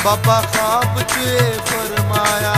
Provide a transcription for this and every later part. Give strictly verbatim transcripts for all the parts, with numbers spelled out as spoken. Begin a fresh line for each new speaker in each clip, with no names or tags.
बाबा ख्वाब चे फरमाया।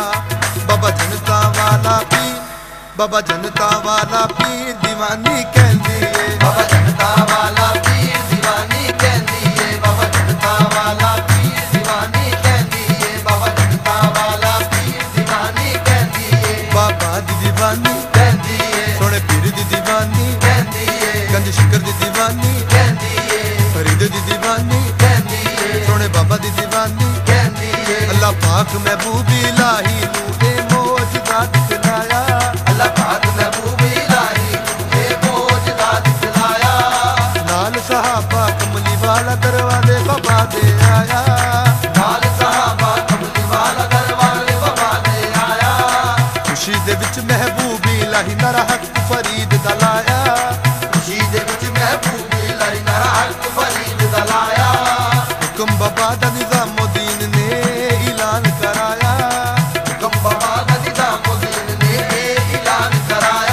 बाबा जनता वाला पीर, बाबा जनता वाला पीर दीवानी कहंदी है।
बाबा जनता वाला पीर दीवानी कहंदी है। बाबा जनता वाला पीर दीवानी कहंदी है। बाबा जनता वाला पीर दीवानी कहंदी है।
बाबा दी दीवानी
कहंदी है।
सोने पीर दी दीवानी
कहंदी है।
गंज शक्कर दी दीवानी
कहंदी है।
फरीद दी दीवानी
कहंदी है।
सोने बाबा दी दीवानी
कहंदी है।
अल्लाह पाक महबूब इलाही नू ए मौजदा दिखलाया।
अल्लाह पाक महबूब इलाही नू ए मौजदा दिखलाया।
नाल सहाबा कमली वाला दरवाजे बाबा दे आया।
नाल सहाबा कमली वाला दरवाजे बाबा दे आया।
खुशी दे विच महबूब इलाही नारा हक फरीद दा लाया।
खुशी दे विच महबूब इलाही नारा हक फरीद दा लाया।
हुक्म बाबा दा निजामुद्दीन ने ऐलान कराया।
हुक्म बाबा दा निजामुद्दीन ने ऐलान कराया।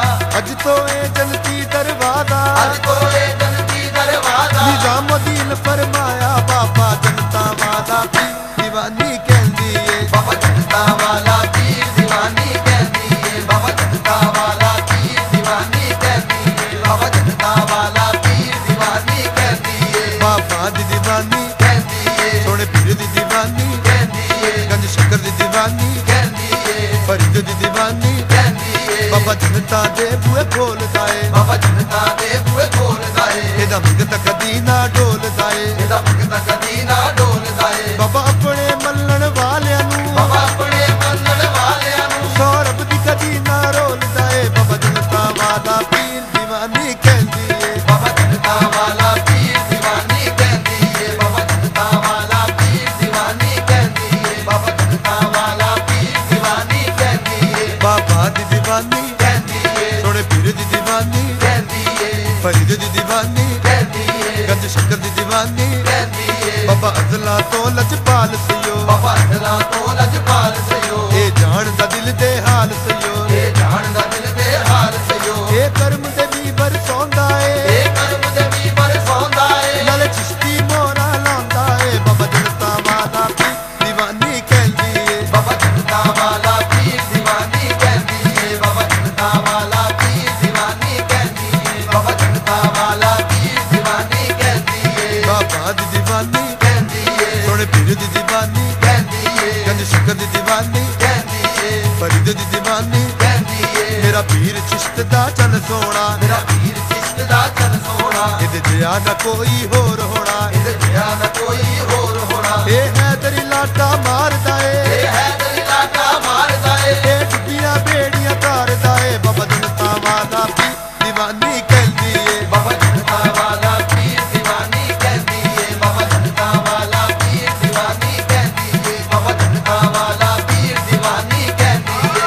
अज तो ए जनती दरवाजा,
अज तो ए जनती दरवाजा।
निजामुद्दीन फरमाया बाबा जनता वाला पीर दीवानी कहंदी है।
बाबा जनता वाला पीर दीवानी कहंदी है। बाबा जनता वाला पीर दीवानी कहंदी है। बाबा जनता वाला पीर दीवानी कहंदी है।
बाबा दी दीवानी
कहंदी है।
सोने पीर दी दीवानी
कहंदी है।
गंज शक्कर दी दीवानी
कहंदी है।
फरीद दी दीवानी
कहंदी है।
बाबा जनता दे बूहे खोलदा है।
बाबा जनता दे बूहे खोलदा है।
एदा मंगता कदी ना डोलदा है।
एदा मंगता कदी ना डोलदा है।
बाबा अपने मल्लण वालियां नू,
बाबा अपने मन्नण वालियां नू
सौरभ दी कदी ना रोलदा है। बाबा जनता वाला पीर दीवानी कहंदी है।
बाबा जनता वाला पीर दीवानी कहंदी है। बाबा जनता वाला पीर दीवानी कहंदी है। बाबा जनता वाला पीर दीवानी कहंदी है।
बाबा दी दीवानी
कहंदी है।
सोने पीर दी दीवानी
कहंदी है।
फरीद दी दीवानी
कहंदी है।
गंज शक्कर दी दीवानी
कहंदी है।
बाबा अदला तो लजपाल सयो।
बाबा अदला तो लजपाल सयो।
ए जान दा दिल दे हाल सयो।
ए जान दा दिल दे हाल सयो।
ए कर्म दे भी बरसौंदा
ए
है।
कर्म दे भी बरसौंदा है।
नाले चिश्ती मोरा लांदा है। बाबा जनता वाला पीर दीवानी कहंदी है।
बाबा जनता वाला पीर दीवानी कहंदी है। बाबा जनता वाला पीर दीवानी कहंदी है। बाबा जनता वाला पीर दीवानी कहंदी है।
बाबा दी दीवानी
कहंदी है।
सोने पीर दी दीवानी
कहंदी है।
गंज शक्कर दी दीवानी
कहंदी है।
फरीद दी दीवानी
कहंदी है।
मेरा पीर चिश्त दा चल सोना।
मेरा पीर चिश्त दा चल सोना।
इहदे जिहा ना कोई होर होना।
इहदे जिहा ना कोई होर होना।
ए हैदरी लाटा मारदा
ए
है।
हैदरी लाटा मारदा है।
ए डुबियां बेड़ियां तारदा है। बाबा जनता वाला पीर दीवानी कहंदी है।
बाबा जनता वाला पीर दीवानी कहंदी है। बाबा जनता वाला पीर दीवानी कहंदी है। बाबा जनता वाला पीर दीवानी कहंदी है।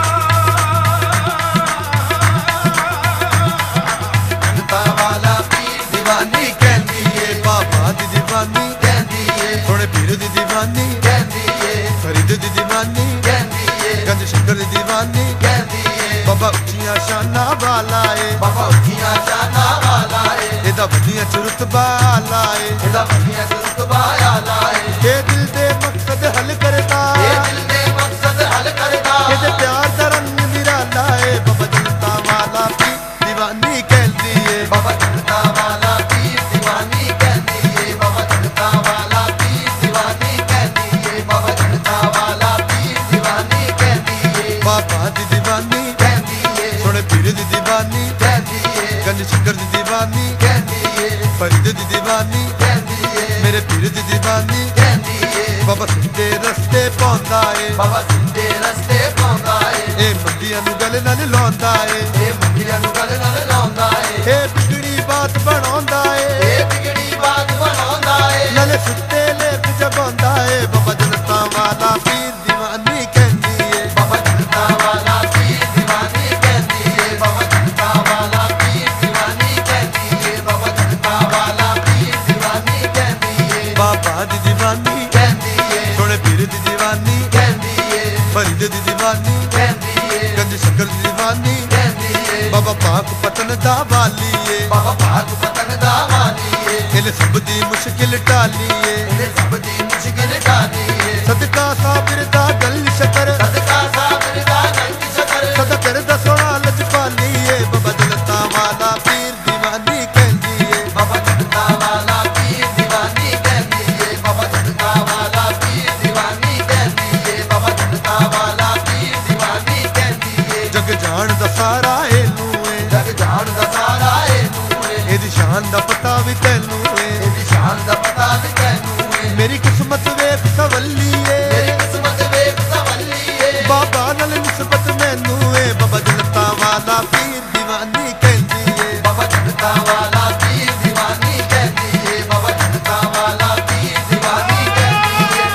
जनता वाला पीर दीवानी कहंदी है।
बाबा दी दीवानी
कहंदी है।
सोने पीर दी दीवानी
कहंदी है।
फरीद दी दीवानी
कहंदी है।
गंज शक्कर दी दीवानी
कहंदी है।
बाबा उच्चियां शाना वाला है।
बाबा उठिया जाना वाला है।
एदा वधिया रुतबा आला है।
ਇਹਦਾ ਵਧੀਆ ਸੁਤਬਾ ਆਲਾ ਹੈ।
ए दिल दे मकसद हल करदा,
ਇਹ ਦਿਲ ਦੇ ਮਕਸਦ ਹੱਲ ਕਰਦਾ।
एदे प्यार दा रंग निराला है। बाबा जनता वाला पीर दीवानी कहंदी है।
ਬਾਬਾ ਜਨਤਾ ਵਾਲਾ ਪੀਰ ਦੀਵਾਨੀ ਕਹਿੰਦੀ ਏ। ਬਾਬਾ ਜਨਤਾ ਵਾਲਾ ਪੀਰ ਦੀਵਾਨੀ ਕਹਿੰਦੀ ਏ। ਬਾਬਾ ਜਨਤਾ ਵਾਲਾ ਪੀਰ ਦੀਵਾਨੀ ਕਹਿੰਦੀ ਏ।
बाबा दी दीवानी
ਕਹਿੰਦੀ ਏ।
सोने पीर दी दीवानी
ਕਹਿੰਦੀ ਏ।
गंज शक्कर दी दीवानी
ਕਹਿੰਦੀ ਏ।
फरीद दी दीवानी
ਕਹਿੰਦੀ ਏ।
मेरे पीर दी दीवानी
ਕਹਿੰਦੀ ਏ।
बाबा सीधे रस्ते पाउंदा है।
ਬਾਬਾ ਸਿੱਧੇ ਰਸਤੇ ਪਾਉਂਦਾ ਏ।
ए मंदियां नू गल नाल लाउंदा है।
ਇਹ ਮੁੰਡਿਆਂ ਨੂੰ ਗੱਲ ਨਾਲ ਲਾਉਂਦਾ ਏ।
ए बिगड़ी बात बनाउंदा है।
ਇਹ ਵਿਗੜੀ ਬਾਤ ਬਣਾਉਂਦਾ ਏ।
नाले सुते लेप जगाउंदा है। बाबा जनता वाला पीर दीवानी कहंदी है।
बाबा जनता वाला पीर दीवानी कहंदी ए। बाबा जनता वाला पीर दीवानी कहंदी ए। बाबा जनता वाला पीर दीवानी कहंदी ए।
बाबा दी दीवानी
कहंदी ए।
सोने पीर दी दीवानी
कहंदी ए।
फरीद दी दीवानी
कहंदी ए।
गंज शक्कर दी दीवानी
कहंदी ए।
बाबा पाक पतन दा वाली है।
बाबा भाग पतन दा वाली ए।
इल सब दी मुश्किल टाली है।
ਇਹਨੇ ਸਭ ਦੀ ਮੁਸ਼ਕਿਲ
ਸ਼ਾਨ ਦਾ ਪਤਾ ਵੀ ਤੈਨੂੰ ਏ,
ਇਹਦੀ ਸ਼ਾਨ ਦਾ ਪਤਾ ਵੀ ਤੈਨੂੰ ਏ।
ਮੇਰੀ ਕਿਸਮਤ ਵੇਖ ਸਵੱਲੀ ਏ,
ਮੇਰੀ ਕਿਸਮਤ ਵੇਖ ਸਵੱਲੀ ਏ।
ਬਾਬਾ ਨਾਲ ਨਿਸਬਤ ਮੈਨੂੰ ਏ, ਬਾਬਾ ਜਨਤਾ ਵਾਲਾ ਪੀਰ ਦੀਵਾਨੀ ਕਹਿੰਦੀ ਏ,
ਬਾਬਾ ਜਨਤਾ ਵਾਲਾ ਪੀਰ ਦੀਵਾਨੀ ਕਹਿੰਦੀ ਏ। ਬਾਬਾ ਜਨਤਾ ਵਾਲਾ ਪੀਰ ਦੀਵਾਨੀ ਕਹਿੰਦੀ ਏ।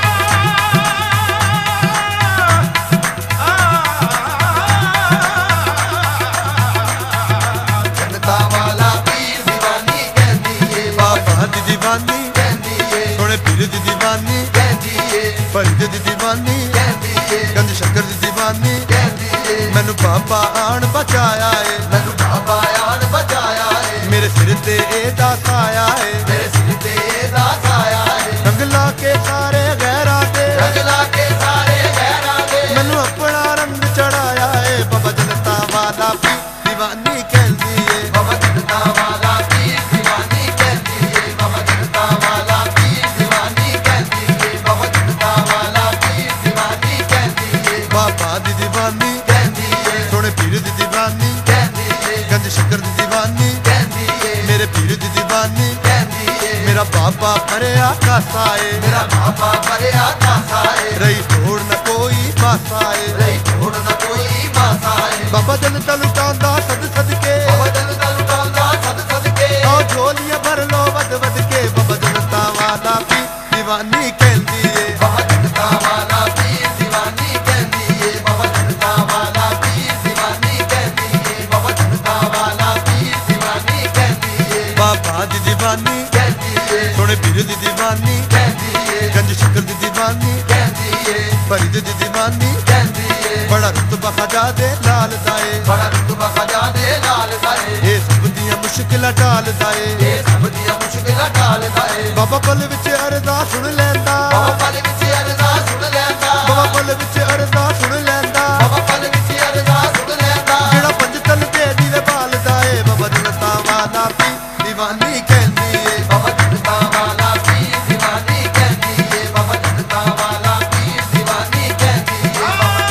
ਜਨਤਾ ਵਾਲਾ ਪੀਰ ਦੀਵਾਨੀ ਕਹਿੰਦੀ ਏ।
ਬਾਬਾ ਦੀ ਦੀਵਾਨੀ
ਕਹਿੰਦੀ ਏ।
ਸੋਹਣੇ ਪੀਰ ਦੀ ਦੀਵਾਨੀ,
ਕਹਿੰਦੀ ਏ।
ਫਰੀਦ ਦੀ ਦੀਵਾਨੀ,
ਕਹਿੰਦੀ ਏ।
ਗੰਜ ਸ਼ੱਕਰ ਦੀ ਦੀਵਾਨੀ,
ਕਹਿੰਦੀ ਏ।
ਮੈਨੂੰ ਬਾਬਾ ਆਣ ਬਚਾਇਆ ਏ,
ਮੈਨੂੰ ਬਾਬਾ ਆਣ ਬਚਾਇਆ ਏ।
ਮੇਰੇ ਸਿਰ ਤੇ ਇਹਦਾ ਸਾਇਆ ਏ,
ਮੇਰੇ ਸਿਰ ਤੇ ਇਹਦਾ ਸਾਇਆ ਏ।
ਰੰਗ ਲਾ ਕੇ ਸਾਰੇ ਗਹਿਰਾਂ ਤੇ
ਰੰਗ ਲਾ ਕੇ ਸਾਰੇ ਗਹਿਰਾਂ ਦੇ
ਮੈਨੂੰ ਆਪਣਾ ਰੰਗ ਚੜਾਇਆ ਏ, ਬਾਬਾ ਜਨਤਾ ਵਾਲਾ ਪੀਰ ਦੀਵਾਨੀ ਕਹਿੰਦੀ ਏ,
ਬਾਬਾ ਜਨਤਾ ਵਾਲਾ ਪੀਰ ਦੀਵਾਨੀ ਕਹਿੰਦੀ ਏ। ਬਾਬਾ ਜਨਤਾ ਵਾਲਾ ਪੀਰ ਦੀਵਾਨੀ ਕਹਿੰਦੀ ਏ। ਬਾਬਾ ਜਨਤਾ ਵਾਲਾ ਪੀਰ ਦੀਵਾਨੀ ਕਹਿੰਦੀ ਏ।
ਬਾਬਾ ਦੀ ਦੀਵਾਨੀ
ਕਹਿੰਦੀ ਏ।
ਸੋਹਣੇ ਪੀਰ ਦੀ ਦੀਵਾਨੀ,
ਕਹਿੰਦੀ ਏ।
ਗੰਜ ਸ਼ੱਕਰ ਦੀ ਦੀਵਾਨੀ,
ਕਹਿੰਦੀ ਏ।
ਮੇਰੇ ਪੀਰ ਦੀ ਦੀਵਾਨੀ,
ਕਹਿੰਦੀ ਏ।
ਮੇਰਾ ਬਾਬਾ ਭਰਿਆ ਕਾਸਾ ਏ,
ਮੇਰਾ ਬਾਬਾ ਭਰਿਆ ਕਾਸਾ ਏ।
ਰਹੀ ਥੋੜ ਨਾ ਕੋਈ ਮਾਸਾ ਏ,
ਰਹੀ ਥੋੜ ਨਾ ਕੋਈ ਮਾਸਾ ਏ।
ਬਾਬਾ ਜਨਤਾ ਲੁਟਾਉਂਦਾ ਸਦ ਸਦਕੇ,
ਬਾਬਾ ਜਨਤਾ ਲੁਟਾਉਂਦਾ ਸਦ ਸਦਕੇ।
ਆਓ ਝੋਲੀਆਂ ਭਰ ਲੋ ਵੱਧ ਵੱਧ ਕੇ, ਬਾਬਾ ਜਨਤਾ ਵਾਲਾ ਪੀਰ ਦੀਵਾਨੀ ਕਹਿੰਦੀ ਏ,
ਬਾਬਾ ਜਨਤਾ ਵਾਲਾ ਪੀਰ ਦੀਵਾਨੀ ਕਹਿੰਦੀ ਏ। ਬਾਬਾ ਜਨਤਾ ਵਾਲਾ ਪੀਰ ਦੀਵਾਨੀ ਕਹਿੰਦੀ ਏ। ਬਾਬਾ ਜਨਤਾ ਵਾਲਾ ਪੀਰ ਦੀਵਾਨੀ ਕਹਿੰਦੀ ਏ।
ਬਾਬਾ ਦੀ ਦੀਵਾਨੀ
ਕਹਿੰਦੀ ਏ।
ਸੋਹਣੇ ਪੀਰ ਦੀ ਦੀਵਾਨੀ,
ਕਹਿੰਦੀ ਏ।
ਗੰਜ ਸ਼ੱਕਰ ਦੀ ਦੀਵਾਨੀ,
ਕਹਿੰਦੀ ਏ।
ਫਰੀਦ ਦੀ ਦੀਵਾਨੀ,
ਕਹਿੰਦੀ ਏ।
ਬੜਾ ਰੁਤਬਾ ਖਜਾ ਦੇ ਲਾਲ ਦਾਏ,
ਬੜਾ ਰੁਤਬਾ ਖਜਾ ਦੇ ਨਾਲ ਦਾਏ।
ਇਹ ਸਭ ਦੀਆਂ ਮੁਸ਼ਕਿਲਾਂ ਟਾਲਦਾ ਏ,
ਇਹ ਸਭ ਦੀਆਂ ਮੁਸ਼ਕਿਲਾਂ ਟਾਲਦਾ ਏ।
ਬਾਬਾ ਪਲ ਵਿੱਚ ਅਰਦਾਸ ਸੁਣ ਲੈਂਦਾ,
ਬਾਬਾ ਪਲ ਵਿੱਚ ਅਰਦਾਸ ਸੁਣ ਲੈਂਦਾ।
ਬਾਬਾ ਪਲ ਵਿੱਚ ਅਰਦਾਸ ਸੁਣ ਲੈਂਦਾ,
ਬਾਬਾ ਪਲ ਵਿੱਚ ਅਰਦਾਸ ਸੁਣ ਲੈਂਦਾ।
ਜਿਹੜਾ ਪੰਜ ਤਨ ਤੇ ਦੀਵੇ ਬਾਲਦਾ ਏ, ਬਾਬਾ ਜਨਤਾ ਵਾਲਾ ਪੀਰ ਦੀਵਾਨੀ ਕਹਿੰਦੀ ਏ,
ਬਾਬਾ ਜਨਤਾ ਵਾਲਾ ਪੀਰ ਦੀਵਾਨੀ ਕਹਿੰਦੀ ਏ। ਬਾਬਾ ਜਨਤਾ ਵਾਲਾ ਪੀਰ ਦੀਵਾਨੀ ਕਹਿੰਦੀ ਏ।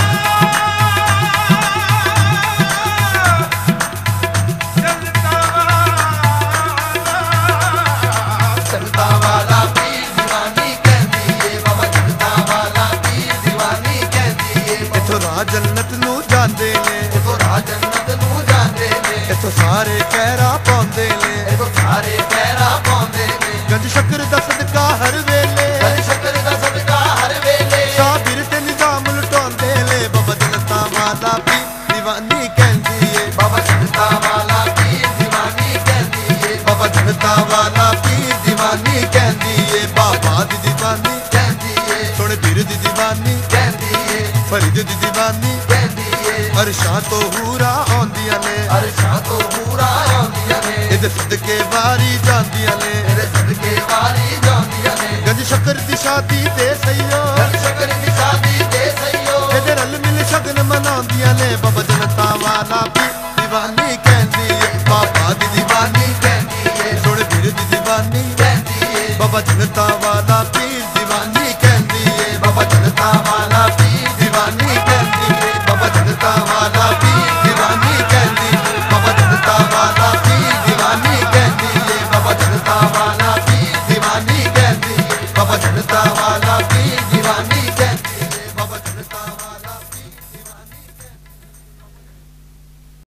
ਜਨਤਾ ਵਾਲਾ ਪੀਰ ਦੀਵਾਨੀ ਕਹਿੰਦੀ ਏ। ਬਾਬਾ ਜਨਤਾ ਵਾਲਾ ਪੀਰ ਦੀਵਾਨੀ ਕਹਿੰਦੀ ਏ।
ਇੱਥੋਂ ਰਾਹ ਜੰਨਤ ਨੂੰ ਜਾਂਦੇ ਨੇ,
ਇੱਥੋਂ ਰਾਹ ਜੰਨਤ ਨੂੰ ਜਾਂਦੇ ਨੇ।
ਇੱਥੋਂ ਸਾਰੇ ਕਹਿਰਾ ਪਾਉਂਦੇ ਨੇ,
ਇੱਥੋਂ ਸਾਰੇ ਪੈਰਾ ਪਾਉਂਦੇ ਨੇ।
ਗੰਜ ਸ਼ੱਕਰ ਦਾ ਸਦਕਾ ਹਰ ਵੇਲੇ,
ਗਲ ਸ਼ੱਕਰ ਦਾ ਸਦਕਾ ਹਰ ਵੇਲੇ।
ਸਾਬਿਰ ਤੇ ਨਿਜ਼ਾਮ ਲੁਟਾਉਂਦੇ ਨੇ, ਬਾਬਾ ਜਨਤਾ ਵਾਲਾ ਪੀਰ ਦੀਵਾਨੀ ਕਹਿੰਦੀ ਏ,
ਬਾਬਾ ਜਨਤਾ ਵਾਲਾ ਪੀਰ ਦੀਵਾਨੀ ਕਹਿੰਦੀ ਏ।
ਬਾਬਾ ਜਨਤਾ ਵਾਲਾ ਪੀਰ ਦੀਵਾਨੀ ਕਹਿੰਦੀ ਏ, ਬਾਬਾ ਦੀ ਦੀਵਾਨੀ,
ਕਹਿੰਦੀ ਏ।
ਸੋਹਣੇ ਪੀਰ ਦੀ ਦੀਵਾਨੀ,
ਕਹਿੰਦੀ ਏ।
ਫਰੀਦ ਦੀ ਦੀਵਾਨੀ,
ਕਹਿੰਦੀ ਏ।
ਅਰਸ਼ਾਂ ਤੋਂ ਹੂਰਾ ਆਉਂਦੀਆਂ ਨੇ,
ਅਰਸ਼ਾਂ ਤੋਂ ਪੂਰਾ ਆਉਂਦੀਆਂ ਨੇ।
ਇਹਦੇ ਸਦਕੇ ਵਾਰੀ ਜਾਂਦੀਆਂ ਨੇ,
ਤੇਰੇ ਸਦਕੇ ਵਾਰੀ ਜਾਂਦੀਆਂ ਨੇ।
ਗੰਜ ਸ਼ੱਕਰ ਦੀ ਸ਼ਾਦੀ ਤੇ ਸਈਓ,
ਗਲ ਸ਼ੱਕਰ ਦੀ ਸ਼ਾਦੀ ਤੇ ਸਈਓ।
ਇਹਦੇ ਰਲ ਮਿਲ ਸ਼ਗਨ ਮਨਾਉਂਦੀਆਂ ਨੇ, ਬਾਬਾ ਜਨਤਾ ਵਾਲਾ ਪੀਰ ਦੀਵਾਨੀ ਕਹਿੰਦੀ ਏ, ਬਾਬਾ ਦੀ ਦੀਵਾਨੀ,
ਕਹਿੰਦੀ ਏ।
ਸੋਹਣੇ ਪੀਰ ਦੀ ਦੀਵਾਨੀ,
ਕਹਿੰਦੀ ਏ।
ਬਾਬਾ ਜਨਤਾ